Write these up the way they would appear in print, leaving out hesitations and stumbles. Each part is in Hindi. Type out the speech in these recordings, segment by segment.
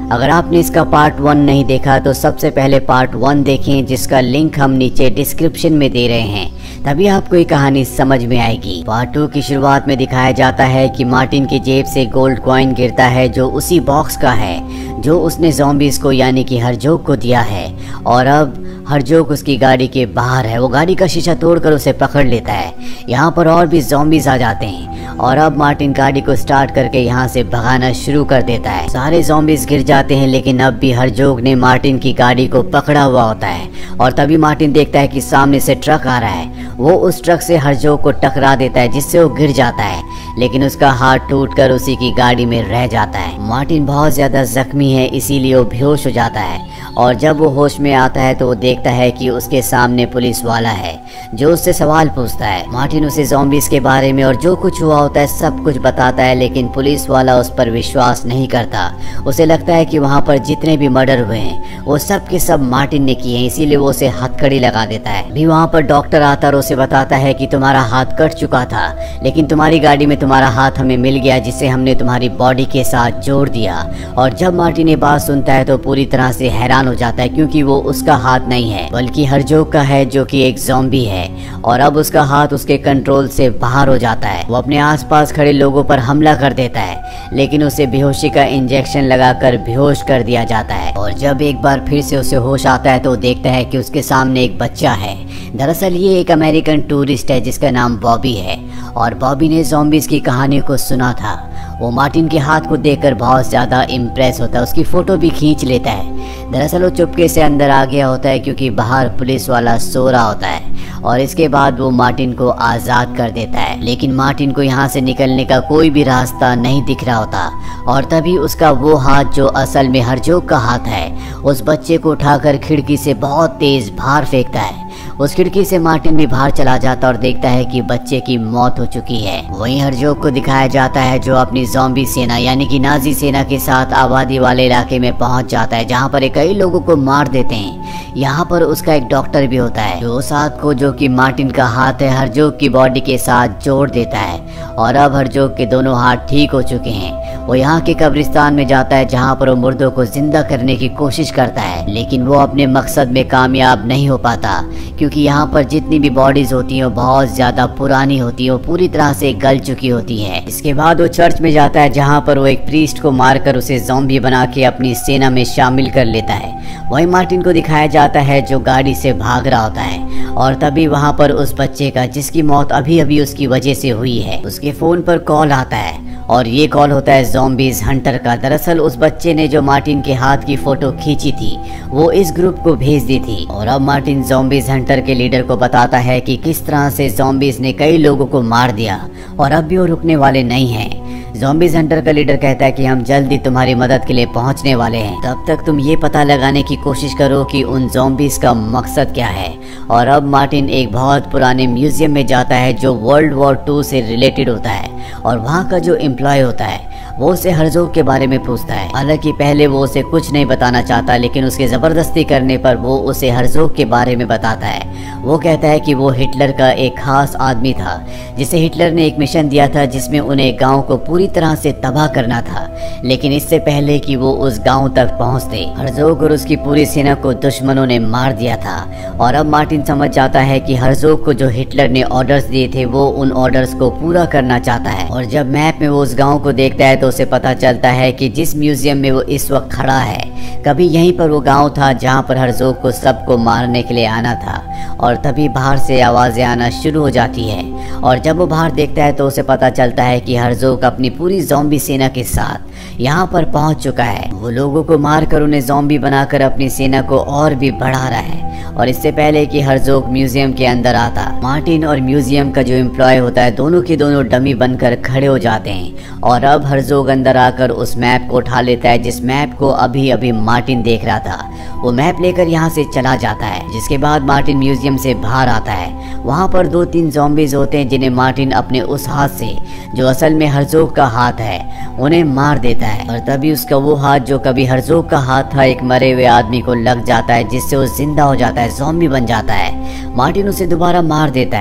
अगर आपने इसका पार्ट 1 नहीं देखा तो सबसे पहले पार्ट 1 देखें, जिसका लिंक हम नीचे डिस्क्रिप्शन में दे रहे हैं, तभी आपको ये कहानी समझ में आएगी। पार्ट 2 की शुरुआत में दिखाया जाता है कि मार्टिन की जेब से गोल्ड कॉइन गिरता है जो उसी बॉक्स का है जो उसने ज़ॉम्बीज को यानी कि हरजोग को दिया है। और अब हरजोग उसकी गाड़ी के बाहर है। वो गाड़ी का शीशा तोड़कर उसे पकड़ लेता है। यहाँ पर और भी ज़ॉम्बीज आ जाते हैं और अब मार्टिन गाड़ी को स्टार्ट करके यहाँ से भगाना शुरू कर देता है। सारे ज़ॉम्बीज गिर जाते हैं, लेकिन अब भी हरजोग ने मार्टिन की गाड़ी को पकड़ा हुआ होता है। और तभी मार्टिन देखता है कि सामने से ट्रक आ रहा है। वो उस ट्रक से हरजोग को टकरा देता है, जिससे वो गिर जाता है, लेकिन उसका हाथ टूटकर उसी की गाड़ी में रह जाता है। मार्टिन बहुत ज्यादा जख्मी है, इसीलिए वो बेहोश हो जाता है। और जब वो होश में आता है तो वो देखता है कि उसके सामने पुलिस वाला है जो उससे सवाल पूछता है। मार्टिन उसे ज़ॉम्बीज के बारे में और जो कुछ हुआ होता है सब कुछ बताता है, लेकिन पुलिस वाला उस पर विश्वास नहीं करता। उसे लगता है कि वहाँ पर जितने भी मर्डर हुए हैं वो सब के सब मार्टिन ने किए हैं, इसीलिए वो उसे हथकड़ी लगा देता है। भी वहाँ पर डॉक्टर आता और उसे बताता है कि तुम्हारा हाथ कट चुका था, लेकिन तुम्हारी गाड़ी में तुम्हारा हाथ हमें मिल गया, जिसे हमने तुम्हारी बॉडी के साथ जोड़ दिया। और जब मार्टिन ये बात सुनता है तो पूरी तरह से हैरान हो जाता है, क्योंकि वो उसका हाथ नहीं है बल्कि हरजोग का है, जो कि एक ज़ॉम्बी है। और अब उसका हाथ उसके कंट्रोल से बाहर हो जाता है। वो अपने आसपास खड़े लोगों पर हमला कर देता है, लेकिन उसे बेहोशी का इंजेक्शन लगाकर बेहोश कर दिया जाता है। और जब एक बार फिर से उसे होश आता है तो देखता है कि उसके सामने एक बच्चा है। दरअसल ये एक अमेरिकन टूरिस्ट है जिसका नाम बॉबी है, और बॉबी ने ज़ॉम्बीज की कहानी को सुना था। वो मार्टिन के हाथ को देखकर बहुत ज़्यादा इम्प्रेस होता है, उसकी फ़ोटो भी खींच लेता है। दरअसल वो चुपके से अंदर आ गया होता है क्योंकि बाहर पुलिस वाला सो रहा होता है, और इसके बाद वो मार्टिन को आज़ाद कर देता है। लेकिन मार्टिन को यहाँ से निकलने का कोई भी रास्ता नहीं दिख रहा होता। और तभी उसका वो हाथ जो असल में हरजोग का हाथ है, उस बच्चे को उठाकर खिड़की से बहुत तेज़ बाहर फेंकता है। उस खिड़की से मार्टिन भी बाहर चला जाता और देखता है कि बच्चे की मौत हो चुकी है। वहीं हरजोग को दिखाया जाता है जो अपनी ज़ॉम्बी सेना यानी कि नाजी सेना के साथ आबादी वाले इलाके में पहुंच जाता है, जहां पर कई लोगों को मार देते हैं। यहाँ पर उसका एक डॉक्टर भी होता है जो उस हाथ को, जो कि मार्टिन का हाथ है, हरजोग की बॉडी के साथ जोड़ देता है। और अब हरजोग के दोनों हाथ ठीक हो चुके हैं। वो यहाँ के कब्रिस्तान में जाता है जहाँ पर वो मुर्दों को जिंदा करने की कोशिश करता है, लेकिन वो अपने मकसद में कामयाब नहीं हो पाता, क्योंकि यहाँ पर जितनी भी बॉडीज होती हैं वो बहुत ज़्यादा पुरानी होती है, वो पूरी तरह से गल चुकी होती है। इसके बाद वो चर्च में जाता है जहाँ पर वो एक प्रीस्ट को मारकर उसे ज़ॉम्बी बना के अपनी सेना में शामिल कर लेता है। वहीं मार्टिन को दिखाया जाता है जो गाड़ी से भाग रहा होता है, और तभी वहाँ पर उस बच्चे का, जिसकी मौत अभी अभी उसकी वजह से हुई है, उसके फ़ोन पर कॉल आता है, और ये कॉल होता है ज़ॉम्बीज हंटर का। दरअसल उस बच्चे ने जो मार्टिन के हाथ की फ़ोटो खींची थी वो इस ग्रुप को भेज दी थी। और अब मार्टिन ज़ॉम्बीज हंटर के लीडर को बताता है कि किस तरह से ज़ॉम्बीज ने कई लोगों को मार दिया और अब भी वो रुकने वाले नहीं हैं। ज़ॉम्बीज हंटर का लीडर कहता है कि हम जल्दी तुम्हारी मदद के लिए पहुंचने वाले हैं, तब तक तुम ये पता लगाने की कोशिश करो कि उन ज़ॉम्बीज का मकसद क्या है। और अब मार्टिन एक बहुत पुराने म्यूजियम में जाता है जो वर्ल्ड वॉर 2 से रिलेटेड होता है, और वहाँ का जो एम्प्लॉय होता है वो उसे हरजोग के बारे में पूछता है। हालांकि पहले वो उसे कुछ नहीं बताना चाहता, लेकिन उसके ज़बरदस्ती करने पर वो उसे हरजोग के बारे में बताता है। वो कहता है कि वो हिटलर का एक खास आदमी था जिसे हिटलर ने एक मिशन दिया था जिसमें उन्हें गांव को पूरी तरह से तबाह करना था, लेकिन इससे पहले कि वो उस गांव तक पहुंचते हरजोग और उसकी पूरी सेना को दुश्मनों ने मार दिया था। और अब मार्टिन समझ जाता है कि हरजोग को जो हिटलर ने ऑर्डर्स दिए थे वो उन ऑर्डर्स को पूरा करना चाहता है। और जब मैप में वो उस गाँव को देखता है तो उसे पता चलता है कि जिस म्यूजियम में वो इस वक्त खड़ा है, कभी यहीं पर वो गांव था जहां पर हरजोग को सबको मारने के लिए आना था। और तभी बाहर से आवाज़ें आना शुरू हो जाती है, और जब वो बाहर देखता है तो उसे पता चलता है कि हरजोग अपनी पूरी ज़ॉम्बी सेना के साथ यहाँ पर पहुँच चुका है। वो लोगों को मारकर उन्हें ज़ॉम्बी बनाकर अपनी सेना को और भी बढ़ा रहा है। और इससे पहले कि हरजोग म्यूजियम के अंदर आता, मार्टिन और म्यूजियम का जो एम्प्लॉय होता है दोनों के दोनों डमी बनकर खड़े हो जाते हैं। और अब हरजोग अंदर आकर उस मैप को उठा लेता है जिस मैप को अभी अभी मार्टिन देख रहा था। वो मैप लेकर यहाँ से चला जाता है, जिसके बाद मार्टिन म्यूजियम से बाहर आता है। वहाँ पर 2-3 ज़ॉम्बीज होते हैं जिन्हें मार्टिन अपने उस हाथ से, जो असल में हरजोग का हाथ है, उन्हें मार देता है। और तभी उसका वो हाथ जो कभी हरजोग का हाथ था एक मरे हुए आदमी को लग जाता है, जिससे वो जिंदा हो जाता है, ज़ॉम्बी बन जाता है। मार्टिन उसे दोबारा मार देता है,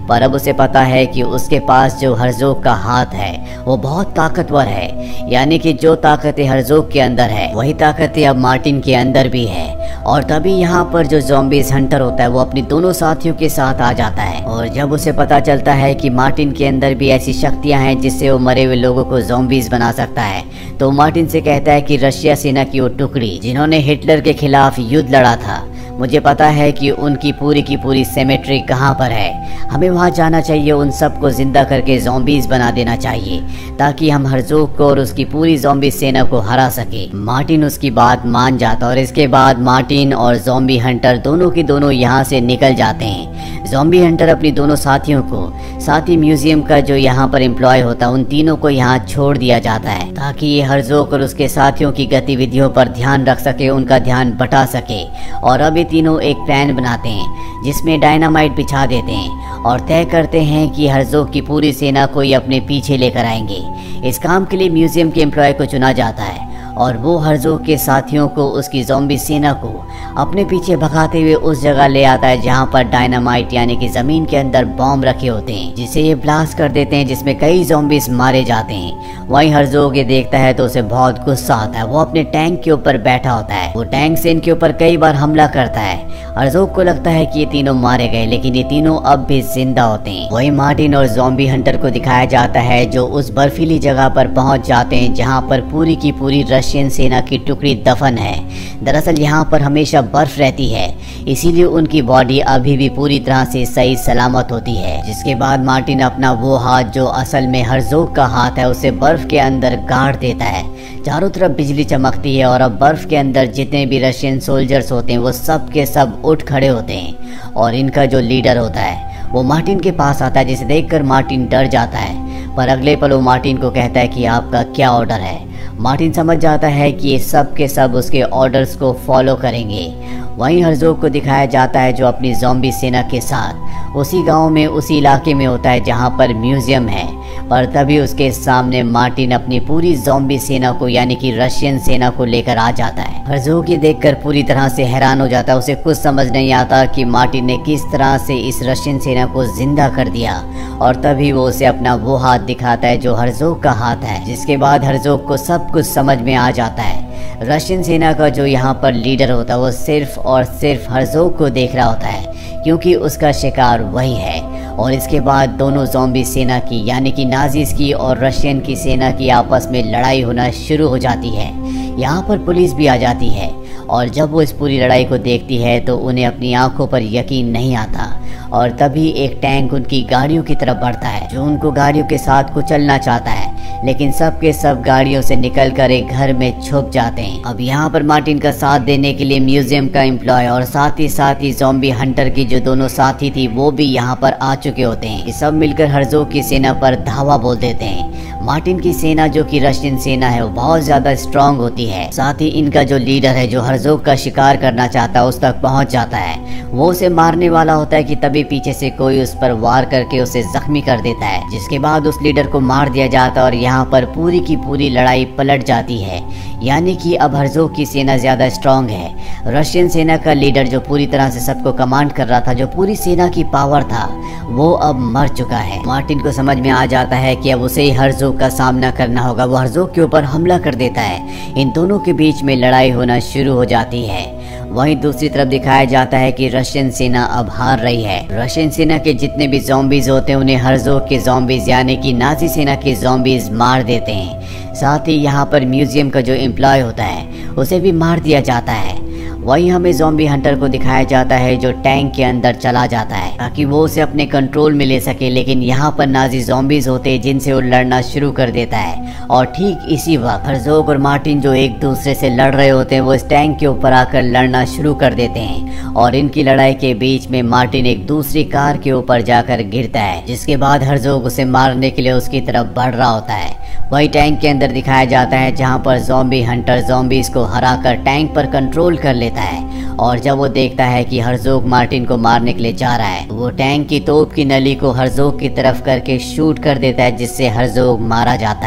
पर अब उसे पता है कि उसके पास जो हर्ज़ोग का हाथ है वो बहुत ताकतवर है, यानी कि जो ताकतें हर्ज़ोग के अंदर है वही ताकतें अब मार्टिन के अंदर भी है। और तभी यहाँ पर जो ज़ॉम्बीज़ हंटर होता है वो अपनी दोनों साथियों के साथ आ जाता है। और जब उसे पता चलता है कि मार्टिन के अंदर भी ऐसी शक्तियाँ हैं जिससे वो मरे हुए लोगों को ज़ॉम्बीज़ बना सकता है, तो मार्टिन से कहता है कि रशिया सेना की वो टुकड़ी जिन्होंने हिटलर के खिलाफ युद्ध लड़ा था, मुझे पता है कि उनकी पूरी की पूरी सेमेट्री कहाँ पर है। हमें वहाँ जाना चाहिए, उन सबको जिंदा करके ज़ॉम्बीज़ बना देना चाहिए ताकि हम हर्ज़ोग को और उसकी पूरी ज़ॉम्बी सेना को हरा सके। मार्टिन उसकी बात मान जाता और इसके बाद मार्टिन और ज़ॉम्बी हंटर दोनों के दोनों यहाँ से निकल जाते हैं। ज़ॉम्बी हंटर अपनी दोनों साथियों को, साथ ही म्यूजियम का जो यहाँ पर एम्प्लॉय होता है, उन तीनों को यहाँ छोड़ दिया जाता है ताकि ये हर्ज़ोग और उसके साथियों की गतिविधियों पर ध्यान रख सके, उनका ध्यान बटा सके। और अब ये तीनों एक प्लान बनाते हैं जिसमें डायनामाइट बिछा देते हैं और तय करते हैं कि हर्ज़ोग की पूरी सेना को ये अपने पीछे लेकर आएंगे। इस काम के लिए म्यूजियम के एम्प्लॉय को चुना जाता है और वो हर्ज़ोग के साथियों को, उसकी ज़ॉम्बी सेना को अपने पीछे भगाते हुए उस जगह ले आता है जहाँ पर डायनामाइट यानी कि ज़मीन के अंदर बॉम्ब रखे होते हैं, जिसे ये ब्लास्ट कर देते हैं, जिसमें कई ज़ॉम्बीज़ मारे जाते हैं। वहीं हर्ज़ोग ये देखता है तो उसे बहुत गुस्सा आता है। वो अपने टैंक के ऊपर बैठा होता है, वो टैंक से इनके ऊपर कई बार हमला करता है। हर्ज़ोग को लगता है कि ये तीनों मारे गए, लेकिन ये तीनों अब भी जिंदा होते हैं। वहीं मार्टिन और ज़ॉम्बी हंटर को दिखाया जाता है जो उस बर्फीली जगह पर पहुंच जाते हैं जहां पर पूरी की पूरी रशियन सेना की टुकड़ी दफन है। दरअसल यहां पर हमेशा बर्फ रहती है, इसीलिए उनकी बॉडी अभी भी पूरी तरह से सही सलामत होती है। जिसके बाद मार्टिन अपना वो हाथ जो असल में हर्ज़ोग का हाथ है उसे बर्फ के अंदर गाड़ देता है। चारों तरफ बिजली चमकती है और अब बर्फ के अंदर जितने भी रशियन सोल्जर्स होते हैं वो सब के सब उठ खड़े होते हैं। और इनका जो लीडर होता है वो मार्टिन के पास आता है, जिसे देखकर मार्टिन डर जाता है। पर अगले पल वो मार्टिन को कहता है कि आपका क्या ऑर्डर है। मार्टिन समझ जाता है कि ये सब के सब उसके ऑर्डर्स को फॉलो करेंगे। वहीं हर्ज़ोग को दिखाया जाता है जो अपनी ज़ॉम्बी सेना के साथ उसी गांव में, उसी इलाके में होता है जहां पर म्यूजियम है। पर तभी उसके सामने मार्टिन अपनी पूरी ज़ॉम्बी सेना को यानी कि रशियन सेना को लेकर आ जाता है। हर्ज़ोग ये देखकर पूरी तरह से हैरान हो जाता है। उसे कुछ समझ नहीं आता कि मार्टिन ने किस तरह से इस रशियन सेना को जिंदा कर दिया। और तभी वो उसे अपना वो हाथ दिखाता है जो हर्ज़ोग का हाथ है। जिसके बाद हर्ज़ोग को सब कुछ समझ में आ जाता है। रशियन सेना का जो यहाँ पर लीडर होता है वो सिर्फ और सिर्फ हर्ज़ोग को देख रहा होता है, क्योंकि उसका शिकार वही है। और इसके बाद दोनों ज़ॉम्बी सेना की यानी कि नाज़ीज़ की और रशियन की सेना की आपस में लड़ाई होना शुरू हो जाती है। यहाँ पर पुलिस भी आ जाती है और जब वो इस पूरी लड़ाई को देखती है तो उन्हें अपनी आंखों पर यकीन नहीं आता। और तभी एक टैंक उनकी गाड़ियों की तरफ बढ़ता है जो उनको गाड़ियों के साथ कुचलना चाहता है, लेकिन सब के सब गाड़ियों से निकलकर एक घर में छुप जाते हैं। अब यहाँ पर मार्टिन का साथ देने के लिए म्यूजियम का एम्प्लॉय और साथ ही ज़ॉम्बी हंटर की जो दोनों साथी थी वो भी यहाँ पर आ चुके होते हैं। ये सब मिलकर हर्ज़ोग की सेना पर धावा बोल देते हैं। मार्टिन की सेना जो कि रशियन सेना है वो बहुत ज्यादा स्ट्रांग होती है। साथ ही इनका जो लीडर है जो हर्ज़ोग का शिकार करना चाहता है उस तक पहुंच जाता है। वो उसे मारने वाला होता है कि तभी पीछे से कोई उस पर वार करके उसे जख्मी कर देता है, जिसके बाद उस लीडर को मार दिया जाता है और यहाँ पर पूरी की पूरी लड़ाई पलट जाती है। यानी कि अब हर्ज़ोग की सेना ज्यादा स्ट्रांग है। रशियन सेना का लीडर जो पूरी तरह से सबको कमांड कर रहा था, जो पूरी सेना की पावर था, वो अब मर चुका है। मार्टिन को समझ में आ जाता है कि अब उसे ही हर्ज़ोग का सामना करना होगा। वो हर्ज़ोग के ऊपर हमला कर देता है। इन दोनों के बीच में लड़ाई होना शुरू हो जाती है। वहीं दूसरी तरफ दिखाया जाता है कि रशियन सेना अब हार रही है। रशियन सेना के जितने भी ज़ॉम्बीज़ होते हैं उन्हें हर्ज़ोग के ज़ॉम्बीज़ यानी कि नाज़ी सेना के ज़ॉम्बीज़ मार देते हैं। साथ ही यहाँ पर म्यूजियम का जो एम्प्लॉय होता है उसे भी मार दिया जाता है। वहीं हमें ज़ॉम्बी हंटर को दिखाया जाता है जो टैंक के अंदर चला जाता है ताकि वो उसे अपने कंट्रोल में ले सके, लेकिन यहाँ पर नाज़ी ज़ॉम्बीज़ होते हैं जिनसे वो लड़ना शुरू कर देता है। और ठीक इसी वक्त हर्ज़ोग और मार्टिन जो एक दूसरे से लड़ रहे होते हैं वो इस टैंक के ऊपर आकर लड़ना शुरू कर देते हैं। और इनकी लड़ाई के बीच में मार्टिन एक दूसरी कार के ऊपर जाकर गिरता है, जिसके बाद हर्ज़ोग उसे मारने के लिए उसकी तरफ बढ़ रहा होता है। वही टैंक के अंदर दिखाया जाता है जहाँ पर ज़ॉम्बी हंटर ज़ॉम्बीज़ को हराकर टैंक पर कंट्रोल कर लेता है। और जब वो देखता है कि हर्ज़ोग मार्टिन को मारने के लिए जा रहा है, वो टैंक की तोप की नली को हर्ज़ोग की तरफ करके शूट कर देता है, जिससे हर्ज़ोग मारा जाता है।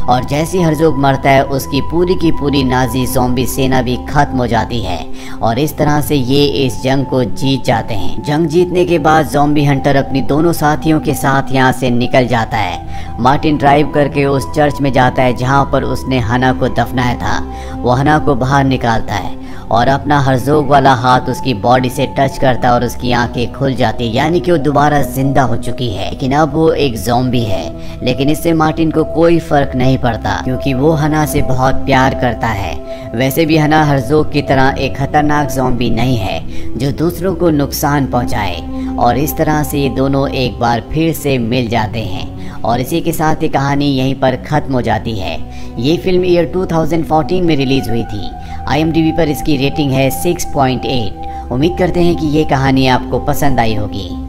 और जैसे ही हर्जोग मरता है उसकी पूरी की पूरी नाजी ज़ॉम्बी सेना भी खत्म हो जाती है और इस तरह से ये इस जंग को जीत जाते हैं। जंग जीतने के बाद ज़ॉम्बी हंटर अपनी दोनों साथियों के साथ यहाँ से निकल जाता है। मार्टिन ड्राइव करके उस चर्च में जाता है जहाँ पर उसने हना को दफनाया था। वो हना को बाहर निकालता है और अपना हर्जोग वाला हाथ उसकी बॉडी से टच करता है और उसकी आंखें खुल जाती है, यानी कि वो दोबारा जिंदा हो चुकी है। लेकिन अब वो एक ज़ॉम्बी है। लेकिन इससे मार्टिन को कोई फर्क नहीं पड़ता क्योंकि वो हना से बहुत प्यार करता है। वैसे भी हना हर्जोग की तरह एक खतरनाक ज़ॉम्बी नहीं है जो दूसरों को नुकसान पहुंचाए। और इस तरह से ये दोनों एक बार फिर से मिल जाते हैं और इसी के साथ ये कहानी यहीं पर ख़त्म हो जाती है। ये फिल्म ईयर 2014 में रिलीज़ हुई थी। IMDb पर इसकी रेटिंग है 6.8। उम्मीद करते हैं कि ये कहानी आपको पसंद आई होगी।